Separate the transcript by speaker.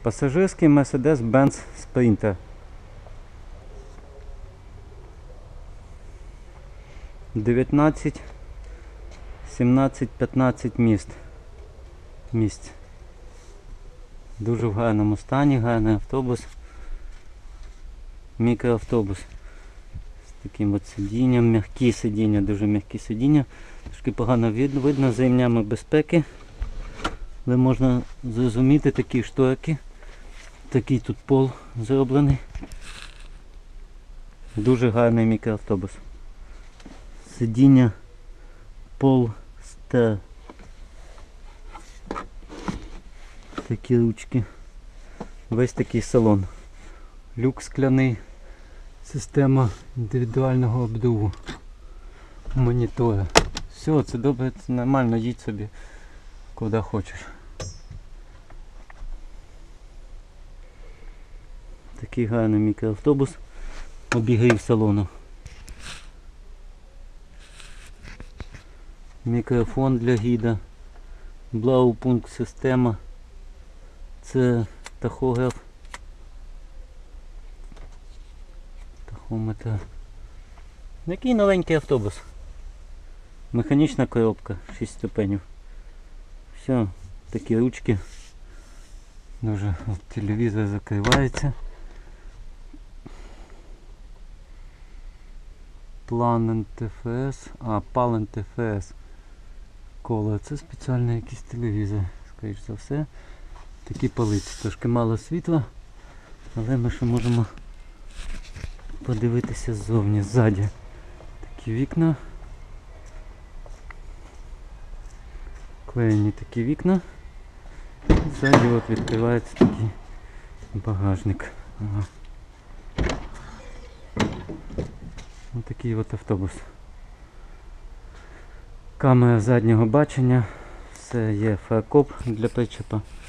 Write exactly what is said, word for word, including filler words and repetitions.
Speaker 1: Пасажирський Mercedes-Benz Sprinter. дев'ятнадцять, сімнадцять, п'ятнадцять міст. Місць. Дуже в гарному стані, гарний автобус. Мікроавтобус. З таким от сидінням, м'які сидіння, дуже м'які сидіння. Трошки погано видно, видно за ремнями безпеки. Але можна зрозуміти такі шторки. Такий тут пол зроблений. Дуже гарний мікроавтобус. Сидіння Polestar. Такі ручки. Весь такий салон. Люк скляний. Система індивідуального обдуву. Монітори. Все, це добре, це нормально, їдь собі куди хочеш. Такий гарний мікроавтобус. Обігрів салону. Мікрофон для гіда. Блаупункт система. Це тахограф. Тахометр. Який новенький автобус. Механічна коробка, шість ступенів. Все, такі ручки. Дуже от, телевізор закривається. Planet еф ес. А, Planet еф ес. Коло. Це спеціальний якийсь телевізор, скоріш за все. Такі полиці. Трошки мало світла, але ми ще можемо подивитися ззовні, ззаді. Такі вікна. Клеєні такі вікна. І ззаді от відкривається такий багажник. Ага. Ось такий от автобус. Камера заднього бачення. Все є фаркоп для причепа.